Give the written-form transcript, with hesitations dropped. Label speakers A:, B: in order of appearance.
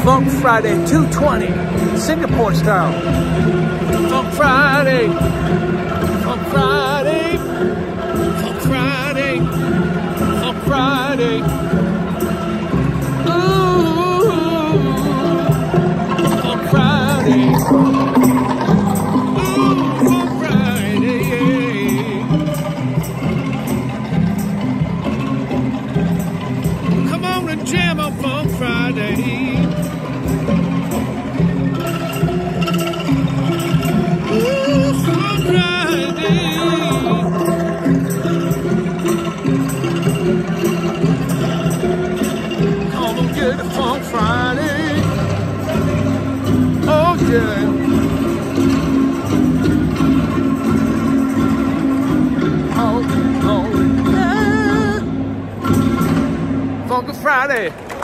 A: Funk Friday 220, Singapore style. Funk Friday, Funk Friday, Funk Friday, Funk Friday. Ooh, Funk Friday. Ooh, Funk Friday, yeah. Come on and jam on Funk Friday. Funk Friday, oh yeah. Oh, oh, yeah. Funk Friday.